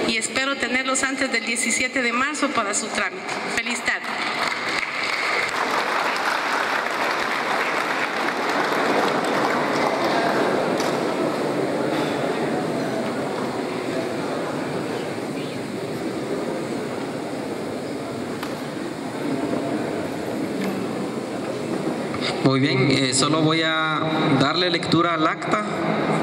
y espero tenerlos antes del 17 de marzo para su trámite. Feliz tarde. Muy bien, solo voy a darle lectura al acta.